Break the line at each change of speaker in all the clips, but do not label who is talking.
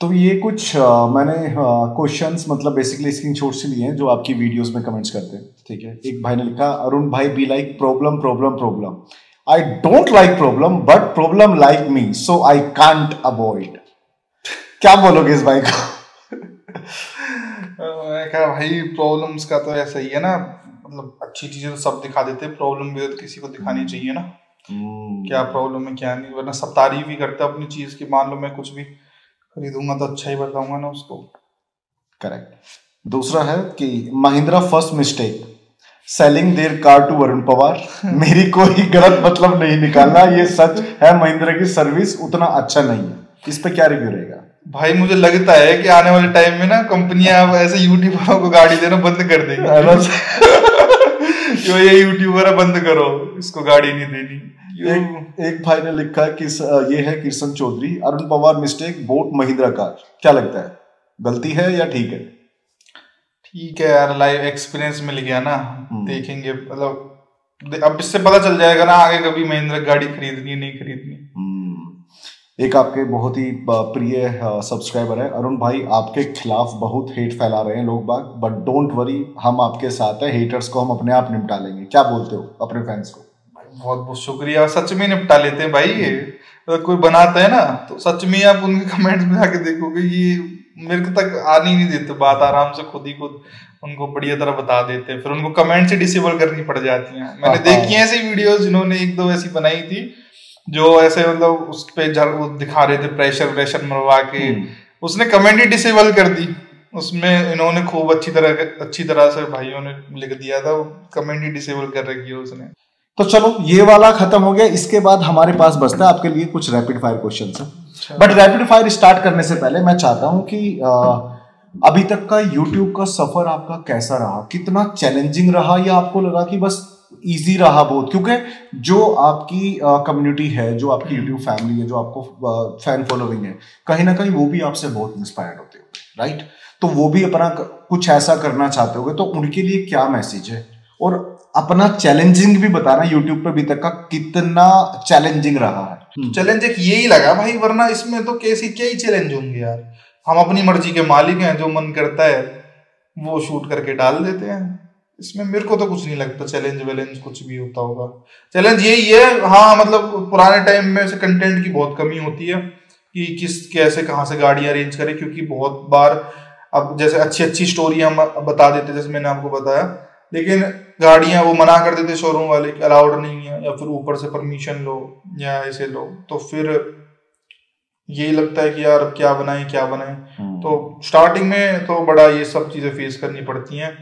तो ये कुछ मैंने क्वेश्चंस मतलब बेसिकली स्क्रीनशॉट से लिए हैं जो आपकी वीडियोस में कमेंट्स करते हैं। ठीक है, एक भाई ने लिखा, अरुण भाई be like problem problem problem. I don't like problem but problem like me so I can't avoid. क्या बोलोगे इस भाई को?
मैं कहा भाई प्रॉब्लम्स का तो ऐसा ही है ना, मतलब अच्छी चीजें तो सब दिखा देते हैं, प्रॉब्लम भी तो किसी को दिखानी चाहिए ना। क्या प्रॉब्लम है क्या नहीं, वरना सब तारीफ ही करते हैं अपनी चीज की। मान लो मैं कुछ भी खरीदूंगा तो अच्छा ही बताऊंगा ना उसको।
करेक्ट। दूसरा है कि Mahindra first mistake selling their car to Varun Pawar. मेरी कोई गलत मतलब नहीं निकालना, ये सच है, महिंद्रा की सर्विस उतना अच्छा नहीं है। इस पे क्या रिव्यू रहेगा?
भाई मुझे लगता है कि आने वाले टाइम में ना कंपनियां अब ऐसे यूट्यूबरों को गाड़ी देना बंद कर देंगी। क्यों ये यूट्यूबर बंद करो, इसको गाड़ी नहीं देनी।
एक भाई ने लिखा कि ये है Kishan Chaudhary, Arun Pawar mistake bought Mahindra car. क्या लगता है, गलती है या ठीक है?
ठीक है यार, लाइव एक्सपीरियंस मिल गया ना, देखेंगे। मतलब अब इससे पता चल जाएगा ना आगे कभी महिंद्रा गाड़ी खरीदनी नहीं खरीदनी।
एक आपके बहुत ही प्रिय सब्सक्राइबर है, अरुण भाई आपके खिलाफ बहुत हेट फैला रहे हैं लोग बाग, बट डोंट वरी हम आपके साथ हैं, हेटर्स को हम अपने आप निपटा लेंगे। क्या बोलते हो अपने फैंस को?
बहुत बहुत शुक्रिया, सच में निपटा लेते हैं भाई। अगर कोई बनाता है ना तो सच में आप उनके कमेंट्स में जाके देखोगे, ये मेरे तक आने ही नहीं देते बात, आराम से खुद ही खुद उनको बढ़िया तरह बता देते हैं। फिर उनको कमेंट से डिसेबल करनी पड़ जाती है। मैंने देखी है ऐसी वीडियोस, जिन्होंने एक दो ऐसी बनाई थी जो ऐसे मतलब उस पे वो दिखा रहे थे प्रेशर मरवा के, उसने कमेंट ही डिसेबल कर दी। उसमें इन्होंने खूब अच्छी तरह से भाइयों ने लिख दिया था, कमेंट ही डिसेबल कर रखी है उसने।
तो चलो ये वाला खत्म हो गया। इसके बाद हमारे पास बचता है आपके लिए कुछ रैपिड फायर क्वेश्चन है। बट रैपिड फायर स्टार्ट करने से पहले मैं चाहता हूं कि अभी तक का यूट्यूब का सफर आपका कैसा रहा? कितना चैलेंजिंग रहा या आपको लगा कि बस इजी रहा बहुत? क्योंकि जो आपकी कम्युनिटी है, जो आपकी यूट्यूब फैमिली है, जो आपको फैन फॉलोइंग है, कहीं ना कहीं वो भी आपसे बहुत इंस्पायर्ड होते होंगे, राइट? तो वो भी अपना कुछ ऐसा करना चाहते होंगे, तो उनके लिए क्या मैसेज है? और अपना चैलेंजिंग भी बताना, यूट्यूब पे अभी तक का कितना चैलेंजिंग रहा है।
चैलेंज एक यही लगा भाई, वरना इसमें तो कैसी क्या ही चैलेंज होंगे यार। हम अपनी मर्जी के मालिक हैं, जो मन करता है वो शूट करके डाल देते हैं। इसमें मेरे को तो कुछ नहीं लगता चैलेंज वैलेंज कुछ भी होता होगा। चैलेंज यही है, हाँ मतलब पुराने टाइम में से कंटेंट की बहुत कमी होती है कि किस कैसे कहाँ से गाड़ी अरेंज करें, क्योंकि बहुत बार अब जैसे अच्छी अच्छी स्टोरी हम बता देते, जैसे मैंने आपको बताया, लेकिन गाड़ियां वो मना कर देते शोरूम वाले कि अलाउड नहीं है, या फिर ऊपर से परमिशन लो या ऐसे लो। तो फिर यही लगता है कि यार क्या बनाए। तो स्टार्टिंग में तो बड़ा ये सब चीजें फेस करनी पड़ती हैं।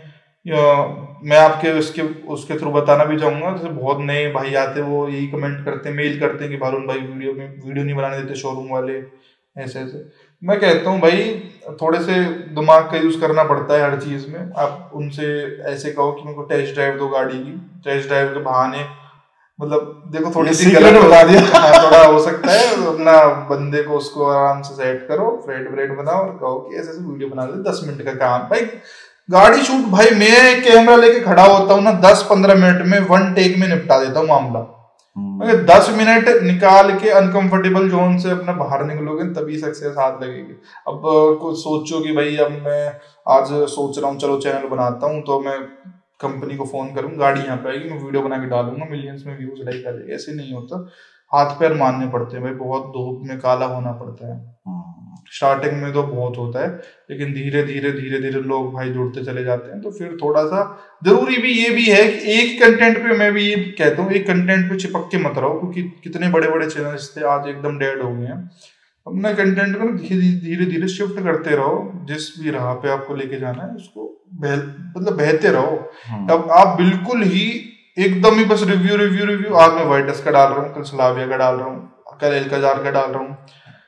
मैं आपके उसके थ्रू बताना भी चाहूंगा, जैसे बहुत नए भाई आते हैं वो यही कमेंट करते हैं, मेल करते हैं कि भारुण भाई वीडियो नहीं बनाने देते शोरूम वाले, ऐसे ऐसे। मैं कहता हूँ भाई थोड़े से दिमाग का यूज करना पड़ता है हर चीज में। आप उनसे ऐसे कहो कि मेरे को टेस्ट ड्राइव दो गाड़ी की, टेस्ट ड्राइव के बहाने मतलब देखो थोड़ी सी गलत बता दिया। हाँ, थोड़ा हो सकता है, अपना बंदे को उसको आराम से सेट करो, फ्रेट बनाओ और कहो कि ऐसे ऐसे वीडियो बना दे, 10 मिनट का काम भाई। गाड़ी शूट भाई मैं कैमरा लेके खड़ा होता हूँ ना, 10-15 मिनट में वन टेक में निपटा देता हूँ मामला। अगर 10 मिनट निकाल के अनकंफर्टेबल जोन से अपना बाहर निकलोगे तभी सक्सेस हाथ लगेगी। अब कुछ सोचो कि भाई अब मैं आज सोच रहा हूँ चलो चैनल बनाता हूँ, तो मैं कंपनी को फोन करूँ, गाड़ी यहाँ पे आएगी, मैं वीडियो बना के डालूंगा, मिलियंस में व्यूज लाइक आ जाएगी। ऐसे नहीं होता, हाथ पैर मारने पड़ते हैं भाई, बहुत धूप में काला होना पड़ता है। स्टार्टिंग में तो बहुत होता है, लेकिन धीरे धीरे लोग भाई जुड़ते चले जाते हैं। तो फिर थोड़ा सा जरूरी भी ये भी है कि एक कंटेंट पे, मैं भी ये कहता हूँ, एक कंटेंट पे चिपक के मत रहो, क्योंकि कितने बड़े बड़े चैनल्स थे आज एकदम डेड हो गए हैं। अपने कंटेंट को धीरे धीरे शिफ्ट करते रहो, जिस भी राह पे आपको लेके जाना है उसको मतलब बहते रहो। अब आप बिल्कुल ही एकदम ही बस रिव्यू, आज मैं वाइटस का डाल रहा हूँ, कल स्लाविया का डाल रहा हूँ, कल एल्काजार का डाल रहा हूँ,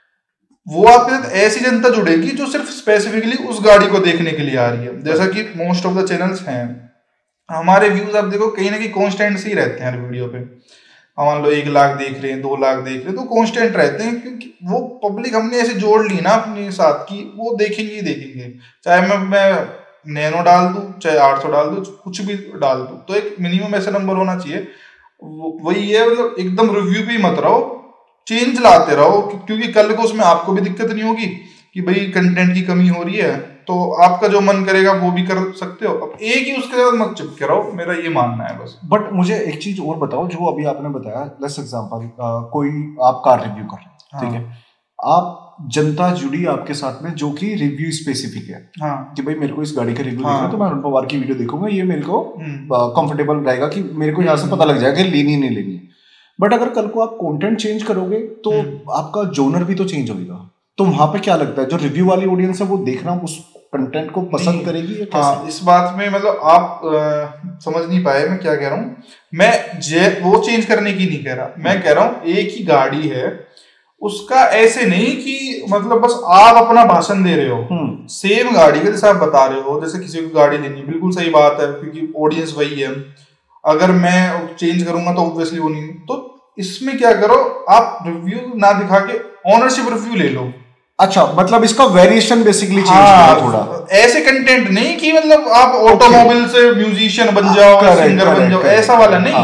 वो आपके साथ ऐसी जनता जुड़ेगी जो सिर्फ स्पेसिफिकली उस गाड़ी को देखने के लिए आ रही है। जैसा कि मोस्ट ऑफ द चैनल्स हैं, हमारे व्यूज आप देखो कहीं ना कहीं कॉन्स्टेंट से ही रहते हैं हर वीडियो पे। मान लो 1 लाख देख रहे हैं, 2 लाख देख रहे हैं, तो कॉन्स्टेंट रहते हैं, क्योंकि वो पब्लिक हमने ऐसे जोड़ ली ना अपने साथ की वो देखेंगे ही देखेंगे। चाहे मैं नैनो डाल दूं, चाहे 800 डाल दूं, कुछ भी डाल दूं, तो एक मिनिमम ऐसा नंबर होना चाहिए। वही है, मतलब एकदम रिव्यू पे ही मत रहो, चेंज लाते रहो, क्योंकि कल को उसमें आपको भी दिक्कत नहीं होगी, कि भाई कंटेंट की कमी हो रही है तो आपका जो मन करेगा वो भी कर सकते हो, अब एक ही उसके साथ मत चिपके रहो, मेरा ये मानना है बस।
बट मुझे एक चीज और बताओ, जो अभी आपने बताया, लेट्स एग्जांपल कोई आप कार रिव्यू कर रहे हैं, ठीक है, आप जनता जुड़ी आपके साथ में जो कि रिव्यू स्पेसिफिक है,
हाँ,
कि भाई मेरे को इस गाड़ी का रिव्यू देखना है तो मैं अरुण पवार की वीडियो देखूंगा, ये मेरे को कंफर्टेबल रहेगा कि मेरे को यहाँ से पता लग जाएगा कि लेनी नहीं लेनी। बट अगर कल को आप कंटेंट चेंज करोगे तो आपका जोनर भी तो चेंज होगा, तो वहां पे क्या लगता है जो रिव्यू वाली ऑडियंस है वो देखना उस कंटेंट को पसंद करेगी या कैसे?
हाँ, इस बात में मतलब आप समझ नहीं पाए मैं क्या कह रहा हूँ। मैं वो चेंज करने की नहीं कह रहा, मैं कह रहा हूँ एक ही गाड़ी है, उसका ऐसे नहीं कि मतलब बस आप अपना भाषण दे रहे हो, सेम गाड़ी का जैसे आप बता रहे हो, जैसे किसी को गाड़ी लेनी, बिल्कुल सही बात है क्योंकि ऑडियंस वही है, अगर मैं चेंज करूंगा तो ऑब्वियसली वो नहीं, तो इसमें क्या करो आप रिव्यू ना दिखा के ऑनरशिप रिव्यू ले लो।
अच्छा, मतलब इसका वेरिएशन बेसिकली चेंज करो थोड़ा,
ऐसे कंटेंट नहीं कि मतलब आप ऑटोमोबाइल से म्यूजिशियन बन जाओ, सिंगर बन जाओ, ऐसा वाला नहीं।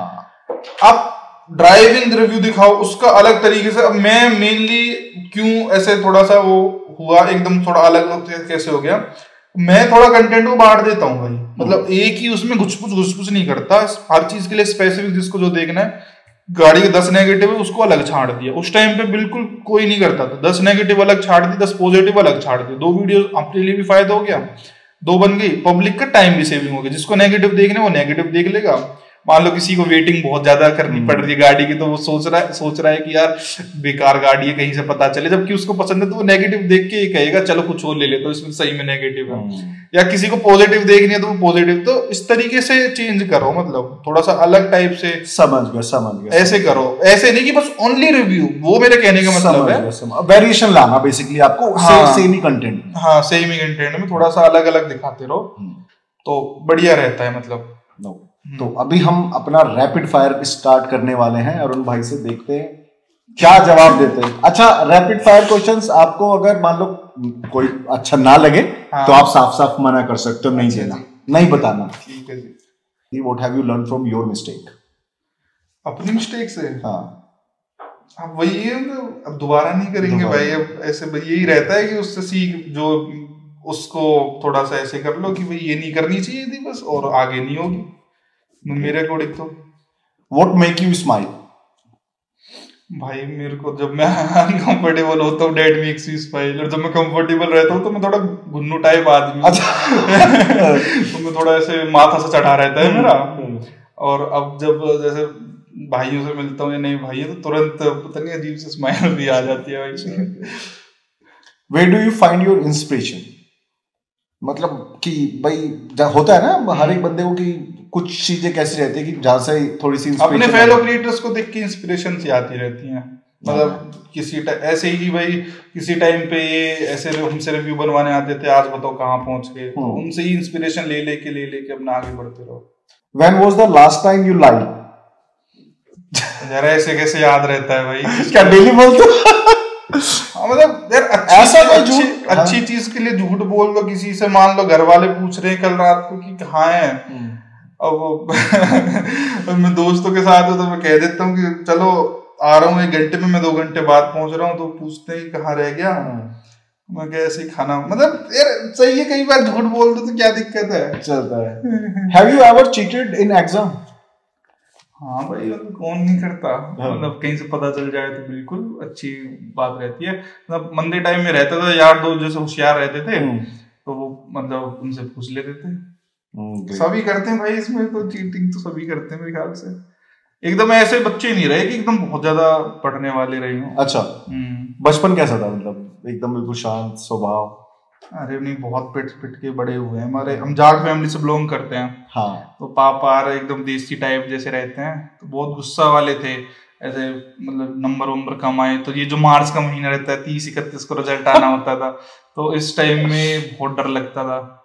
आप ड्राइविंग रिव्यू दिखाओ उसका अलग तरीके से। अब मैं मेनली क्यों ऐसे थोड़ा सा वो हुआ एकदम थोड़ा अलग कैसे हो गया, मैं थोड़ा कंटेंट को बांट देता हूँ भाई, मतलब एक ही उसमें घुस नहीं करता, हर चीज के लिए स्पेसिफिक जिसको जो देखना है। गाड़ी के 10 नेगेटिव है उसको अलग छाड़ दिया, उस टाइम पे बिल्कुल कोई नहीं करता था, 10 नेगेटिव अलग छाड़ दी, 10 पॉजिटिव अलग छाड़ दी, 2 वीडियो अपने लिए भी फायदा हो गया, 2 बन गई, पब्लिक का टाइम भी सेविंग हो गया, जिसको नेगेटिव देखने वो नेगेटिव देख लेगा। मान लो किसी को वेटिंग बहुत ज्यादा करनी पड़ रही है गाड़ी की, तो वो सोच रहा है कि यार बेकार गाड़ी है कहीं से पता चले, जबकि उसको पसंद है तो वो नेगेटिव देख के ये कहेगा चलो कुछ और ले ले, तो इसमें सही में नेगेटिव है। या किसी को पॉजिटिव देखनी है तो वो पॉजिटिव, तो इस तरीके से चेंज करो, मतलब थोड़ा सा अलग टाइप से।
समझ गया
ऐसे करो, ऐसे नहीं कि बस ओनली रिव्यू, वो मेरे कहने का मतलब है
वेरिएशन लाना बेसिकली आपको, सेम ही कंटेंट,
हाँ सेम ही कंटेंट में थोड़ा सा अलग अलग दिखाते रहो तो बढ़िया रहता है मतलब।
तो अभी हम अपना रैपिड फायर स्टार्ट करने वाले हैं, अरुण भाई से देखते हैं क्या जवाब देते हैं। अच्छा, रैपिड फायर क्वेश्चंस आपको अगर मान लो कोई अच्छा ना लगे तो आप साफ साफ मना कर सकते हो, नहीं देना, नहीं बताना।
ठीक है
जी। What have you learn from your mistake?
अपनी मिस्टेक से?
हाँ,
अब वही है, अब दोबारा नहीं करेंगे भाई, अब ऐसे यही रहता है कि उससे सीख, जो उसको थोड़ा सा ऐसे कर लो कि भाई ये नहीं करनी चाहिए थी बस, और आगे नहीं होगी मेरे अकॉर्डिंग तो।
What make you smile?
भाई मेरे को जब मैं अनकंफर्टेबल होता हूँ डेट मेक्स यू स्माइल, और जब मैं कंफर्टेबल रहता हूँ तो मैं थोड़ा गुन्नू टाइप आदमी। अच्छा। तो मैं थोड़ा ऐसे माथा से चढ़ा रहता है मेरा, और अब जब जैसे भाइयों से मिलता हूँ या नहीं भाई तो तुरंत पता नहीं अजीब से स्माइल भी आ जाती है भाई।
Where do you find your inspiration? मतलब कि भाई होता है ना हर एक बंदे को कि कुछ चीजें कैसी रहती है कि जहाँ से थोड़ी सी
अपने फेलो क्रिएटर्स को देख के इंस्पिरेशन सी आती रहती है, मतलब किसी ऐसे ही भाई किसी टाइम पे ये ऐसे हमसे रिव्यू बनवाने आते थे, आज बताओ कहाँ पहुंच गए, तो उनसे ही इंस्पिरेशन ले लेके अपना आगे बढ़ते रहो।
When was the last time you lied?
यार ऐसे कैसे याद रहता है भाई,
क्या डेली बोलते?
मतलब यार अच्छी चीज के लिए झूठ बोल दो किसी से, मान लो घर वाले पूछ रहे हैं कल रात को कि कहाँ है, अब मैं दोस्तों के साथ हूँ तो मैं कह देता हूँ कि चलो आ रहा हूँ 1 घंटे में, मैं 2 घंटे बाद पहुंच रहा हूँ, तो पूछते हैं कहाँ रह गया, मैं कैसे खाना, मतलब यार सही है, कई बार झूठ बोल दो तो क्या दिक्कत है, चलता है।
Have you ever cheated in exam?
हाँ भाई, मतलब कौन नहीं करता, मतलब कहीं से पता चल जाए तो बिल्कुल अच्छी बात रहती है। मतलब मंदे टाइम में रहता था, यार दोस्त जैसे होशियार रहते थे तो वो मतलब उनसे पूछ लेते थे। सभी करते हैं भाई इसमें, तो चीटिंग तो सभी करते हैं मेरे ख्याल से। एकदम ऐसे बच्चे नहीं रहे कि एकदम बहुत ज्यादा पढ़ने वाले रहे हो।
अच्छा, बचपन कैसा था, मतलब एकदम बिल्कुल शांत स्वभाव?
अरे नहीं, बहुत पिट के बड़े हुए हैं हमारे, हम जाट फैमिली से बिलोंग करते हैं। हाँ। तो पापा एकदम देसी टाइप जैसे रहते हैं, तो बहुत गुस्सा वाले थे ऐसे, मतलब नंबर कम आए तो ये जो मार्च का महीना रहता है 30-31 को रिजल्ट आना होता था, तो इस टाइम में बहुत डर लगता था